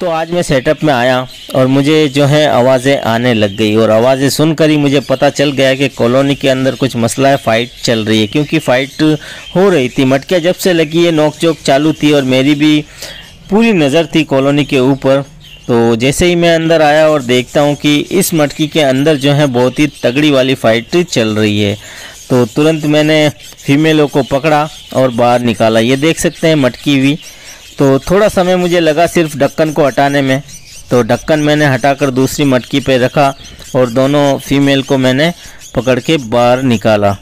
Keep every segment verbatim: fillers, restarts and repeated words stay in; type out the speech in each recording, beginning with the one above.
दोस्तों आज मैं सेटअप में आया और मुझे जो है आवाज़ें आने लग गई और आवाज़ें सुनकर ही मुझे पता चल गया कि कॉलोनी के अंदर कुछ मसला है, फ़ाइट चल रही है। क्योंकि फ़ाइट हो रही थी, मटकियाँ जब से लगी है नोक झोंक चालू थी और मेरी भी पूरी नज़र थी कॉलोनी के ऊपर। तो जैसे ही मैं अंदर आया और देखता हूँ कि इस मटकी के अंदर जो है बहुत ही तगड़ी वाली फ़ाइट चल रही है, तो तुरंत मैंने फीमेलों को पकड़ा और बाहर निकाला। ये देख सकते हैं मटकी भी। तो थोड़ा समय मुझे लगा सिर्फ ढक्कन को हटाने में, तो ढक्कन मैंने हटाकर दूसरी मटकी पे रखा और दोनों फीमेल को मैंने पकड़ के बाहर निकाला।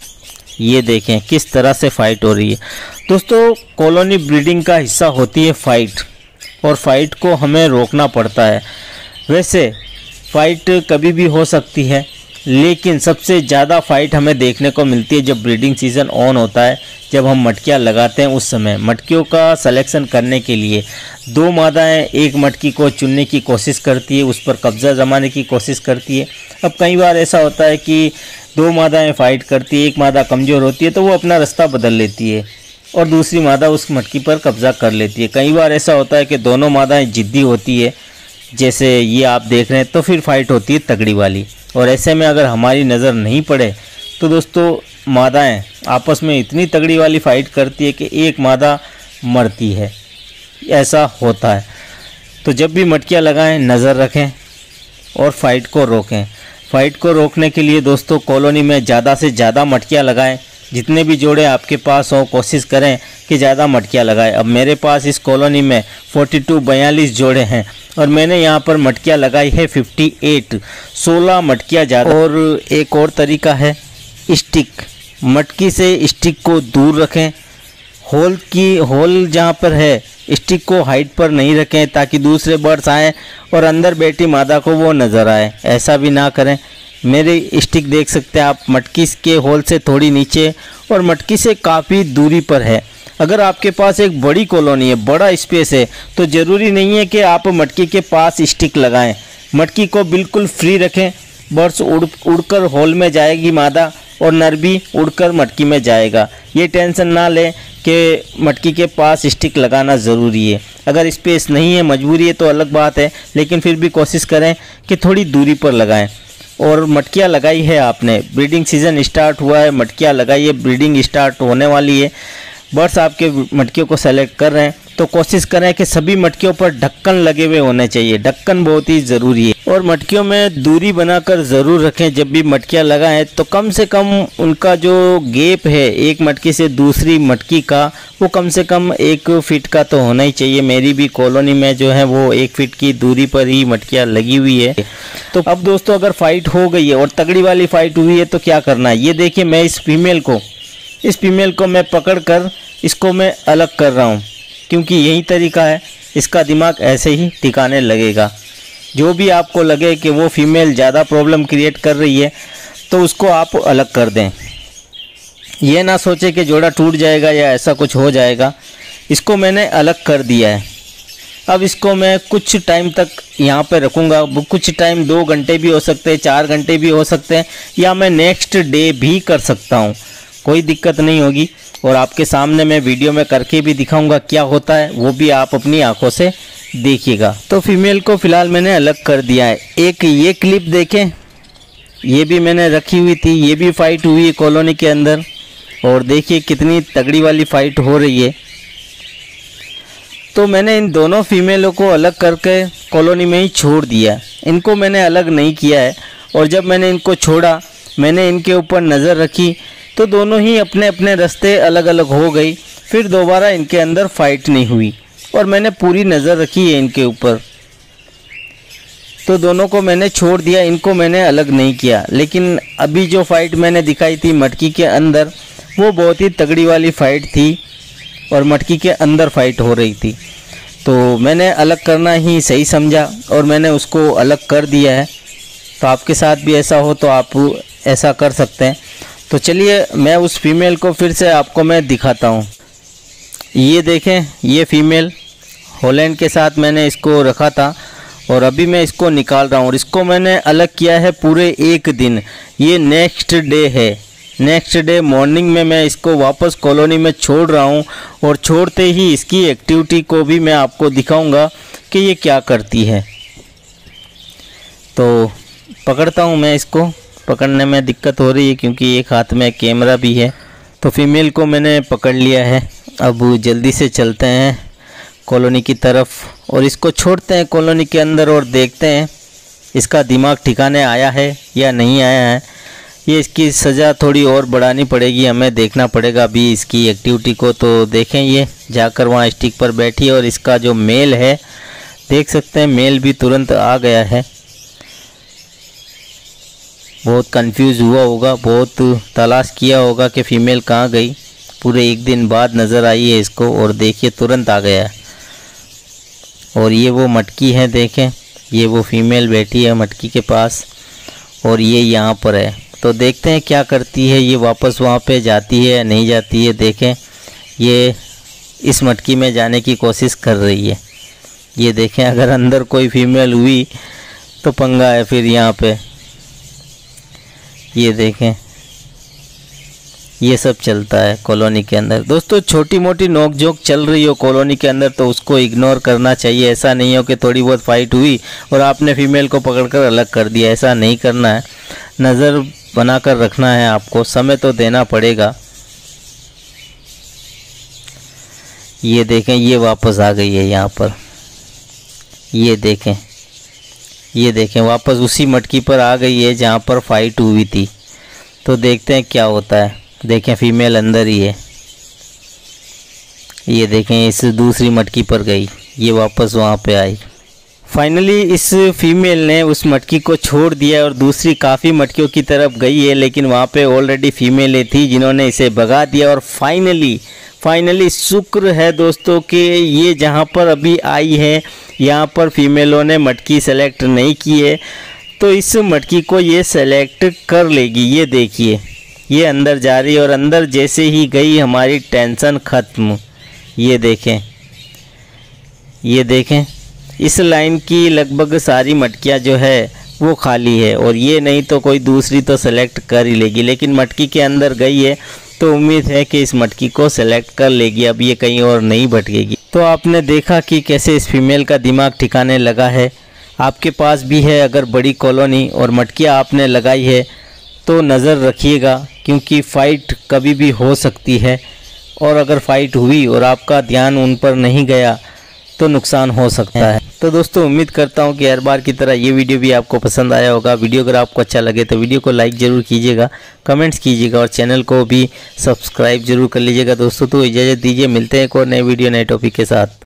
ये देखें किस तरह से फ़ाइट हो रही है। दोस्तों कॉलोनी ब्रीडिंग का हिस्सा होती है फ़ाइट, और फ़ाइट को हमें रोकना पड़ता है। वैसे फ़ाइट कभी भी हो सकती है, लेकिन सबसे ज़्यादा फ़ाइट हमें देखने को मिलती है जब ब्रीडिंग सीज़न ऑन होता है, जब हम मटकियाँ लगाते हैं। उस समय मटकियों का सिलेक्शन करने के लिए दो मादाएं एक मटकी को चुनने की कोशिश करती है, उस पर कब्ज़ा जमाने की कोशिश करती है। अब कई बार ऐसा होता है कि दो मादाएं फ़ाइट करती है, एक मादा कमज़ोर होती है तो वो अपना रास्ता बदल लेती है और दूसरी मादा उस मटकी पर कब्ज़ा कर लेती है। कई बार ऐसा होता है कि दोनों मादाएं ज़िद्दी होती है, जैसे ये आप देख रहे हैं, तो फिर फ़ाइट होती है तगड़ी वाली। और ऐसे में अगर हमारी नज़र नहीं पड़े तो दोस्तों मादाएं आपस में इतनी तगड़ी वाली फ़ाइट करती है कि एक मादा मरती है, ऐसा होता है। तो जब भी मटकियाँ लगाएं नज़र रखें और फ़ाइट को रोकें। फ़ाइट को रोकने के लिए दोस्तों कॉलोनी में ज़्यादा से ज़्यादा मटकियाँ लगाएं। जितने भी जोड़े आपके पास हों कोशिश करें कि ज़्यादा मटकियाँ लगाएं। अब मेरे पास इस कॉलोनी में बयालीस बयालीस जोड़े हैं और मैंने यहाँ पर मटकियाँ लगाई है अट्ठावन, सोलह मटकियाँ ज़्यादा। और एक और तरीका है स्टिक, मटकी से स्टिक को दूर रखें। होल की होल जहाँ पर है स्टिक को हाइट पर नहीं रखें ताकि दूसरे बर्ड्स आएँ और अंदर बैठी मादा को वो नज़र आए। ऐसा भी ना करें। मेरे स्टिक देख सकते हैं आप, मटकी के होल से थोड़ी नीचे और मटकी से काफ़ी दूरी पर है। अगर आपके पास एक बड़ी कॉलोनी है, बड़ा स्पेस है, तो ज़रूरी नहीं है कि आप मटकी के पास स्टिक लगाएं। मटकी को बिल्कुल फ्री रखें। बर्ड्स उड़ उड़कर होल में जाएगी मादा और नर भी उड़कर मटकी में जाएगा। ये टेंशन ना लें कि मटकी के पास स्टिक लगाना ज़रूरी है। अगर स्पेस नहीं है, मजबूरी है, तो अलग बात है, लेकिन फिर भी कोशिश करें कि थोड़ी दूरी पर लगाएं। और मटकियाँ लगाई है आपने, ब्रीडिंग सीज़न स्टार्ट हुआ है, मटकियाँ लगाई है, ब्रीडिंग स्टार्ट होने वाली है, बर्ड्स आपके मटकियों को सेलेक्ट कर रहे हैं, तो कोशिश करें कि सभी मटकियों पर ढक्कन लगे हुए होने चाहिए। ढक्कन बहुत ही ज़रूरी है। और मटकियों में दूरी बनाकर ज़रूर रखें। जब भी मटकियाँ लगाएं तो कम से कम उनका जो गैप है एक मटकी से दूसरी मटकी का, वो कम से कम एक फीट का तो होना ही चाहिए। मेरी भी कॉलोनी में जो है वो एक फीट की दूरी पर ही मटकियाँ लगी हुई है। तो अब दोस्तों अगर फ़ाइट हो गई है और तगड़ी वाली फ़ाइट हुई है तो क्या करना है, ये देखिए मैं इस फीमेल को इस फीमेल को मैं पकड़ कर इसको मैं अलग कर रहा हूँ, क्योंकि यही तरीका है, इसका दिमाग ऐसे ही टिकाने लगेगा। जो भी आपको लगे कि वो फीमेल ज़्यादा प्रॉब्लम क्रिएट कर रही है तो उसको आप अलग कर दें। ये ना सोचे कि जोड़ा टूट जाएगा या ऐसा कुछ हो जाएगा। इसको मैंने अलग कर दिया है। अब इसको मैं कुछ टाइम तक यहाँ पे रखूँगा। कुछ टाइम दो घंटे भी हो सकते हैं, चार घंटे भी हो सकते हैं, या मैं नेक्स्ट डे भी कर सकता हूँ, कोई दिक्कत नहीं होगी। और आपके सामने मैं वीडियो में करके भी दिखाऊंगा क्या होता है, वो भी आप अपनी आंखों से देखिएगा। तो फीमेल को फ़िलहाल मैंने अलग कर दिया है। एक ये क्लिप देखें, ये भी मैंने रखी हुई थी, ये भी फ़ाइट हुई है कॉलोनी के अंदर, और देखिए कितनी तगड़ी वाली फ़ाइट हो रही है। तो मैंने इन दोनों फीमेलों को अलग करके कॉलोनी में ही छोड़ दिया, इनको मैंने अलग नहीं किया है। और जब मैंने इनको छोड़ा, मैंने इनके ऊपर नज़र रखी तो दोनों ही अपने अपने रास्ते अलग अलग हो गई। फिर दोबारा इनके अंदर फ़ाइट नहीं हुई और मैंने पूरी नज़र रखी है इनके ऊपर। तो दोनों को मैंने छोड़ दिया, इनको मैंने अलग नहीं किया। लेकिन अभी जो फ़ाइट मैंने दिखाई थी मटकी के अंदर, वो बहुत ही तगड़ी वाली फ़ाइट थी और मटकी के अंदर फ़ाइट हो रही थी। तो मैंने अलग करना ही सही समझा और मैंने उसको अलग कर दिया है। तो आपके साथ भी ऐसा हो तो आप ऐसा कर सकते हैं। तो चलिए मैं उस फीमेल को फिर से आपको मैं दिखाता हूँ। ये देखें, ये फीमेल हॉलैंड के साथ मैंने इसको रखा था और अभी मैं इसको निकाल रहा हूँ। और इसको मैंने अलग किया है पूरे एक दिन, ये नेक्स्ट डे है। नेक्स्ट डे मॉर्निंग में मैं इसको वापस कॉलोनी में छोड़ रहा हूँ और छोड़ते ही इसकी एक्टिविटी को भी मैं आपको दिखाऊंगा कि ये क्या करती है। तो पकड़ता हूँ मैं इसको, पकड़ने में दिक्कत हो रही है क्योंकि एक हाथ में कैमरा भी है। तो फीमेल को मैंने पकड़ लिया है। अब जल्दी से चलते हैं कॉलोनी की तरफ और इसको छोड़ते हैं कॉलोनी के अंदर और देखते हैं इसका दिमाग ठिकाने आया है या नहीं आया है। ये इसकी सज़ा थोड़ी और बढ़ानी पड़ेगी, हमें देखना पड़ेगा अभी इसकी एक्टिविटी को। तो देखें, ये जाकर वहाँ स्टिक पर बैठी है और इसका जो मेल है देख सकते हैं, मेल भी तुरंत आ गया है। बहुत कंफ्यूज हुआ होगा, बहुत तलाश किया होगा कि फ़ीमेल कहाँ गई। पूरे एक दिन बाद नज़र आई है इसको और देखिए तुरंत आ गया है। और ये वो मटकी है, देखें ये वो फीमेल बैठी है मटकी के पास और ये यहाँ पर है। तो देखते हैं क्या करती है, ये वापस वहाँ पे जाती है या नहीं जाती है। देखें, ये इस मटकी में जाने की कोशिश कर रही है। ये देखें, अगर अंदर कोई फीमेल हुई तो पंगा है फिर यहाँ पे। ये देखें, ये सब चलता है कॉलोनी के अंदर। दोस्तों, छोटी मोटी नोकझोंक चल रही हो कॉलोनी के अंदर तो उसको इग्नोर करना चाहिए। ऐसा नहीं हो कि थोड़ी बहुत फाइट हुई और आपने फीमेल को पकड़कर अलग कर दिया, ऐसा नहीं करना है। नज़र बनाकर रखना है आपको, समय तो देना पड़ेगा। ये देखें, ये वापस आ गई है यहाँ पर। ये देखें, ये देखें वापस उसी मटकी पर आ गई है जहाँ पर फाइट हुई थी। तो देखते हैं क्या होता है। देखें, फीमेल अंदर ही है। ये देखें, इस दूसरी मटकी पर गई, ये वापस वहाँ पे आई। फाइनली इस फीमेल ने उस मटकी को छोड़ दिया और दूसरी काफ़ी मटकियों की तरफ गई है, लेकिन वहाँ पे ऑलरेडी फीमेलें थी जिन्होंने इसे भगा दिया। और फाइनली फाइनली शुक्र है दोस्तों कि ये जहाँ पर अभी आई है यहाँ पर फीमेलों ने मटकी सेलेक्ट नहीं की है, तो इस मटकी को ये सेलेक्ट कर लेगी। ये देखिए, ये अंदर जा रही है और अंदर जैसे ही गई हमारी टेंशन ख़त्म। ये देखें, ये देखें, इस लाइन की लगभग सारी मटकियाँ जो है वो खाली है और ये नहीं तो कोई दूसरी तो सेलेक्ट कर ही लेगी। लेकिन मटकी के अंदर गई है तो उम्मीद है कि इस मटकी को सेलेक्ट कर लेगी, अब ये कहीं और नहीं भटकेगी। तो आपने देखा कि कैसे इस फीमेल का दिमाग ठिकाने लगा है। आपके पास भी है अगर बड़ी कॉलोनी और मटकियाँ आपने लगाई है तो नज़र रखिएगा, क्योंकि फ़ाइट कभी भी हो सकती है और अगर फ़ाइट हुई और आपका ध्यान उन पर नहीं गया तो नुकसान हो सकता है। तो दोस्तों, उम्मीद करता हूँ कि हर बार की तरह ये वीडियो भी आपको पसंद आया होगा। वीडियो अगर आपको अच्छा लगे तो वीडियो को लाइक ज़रूर कीजिएगा, कमेंट्स कीजिएगा और चैनल को भी सब्सक्राइब जरूर कर लीजिएगा। दोस्तों, तो इजाज़त दीजिए, मिलते हैं एक और नए वीडियो नए टॉपिक के साथ।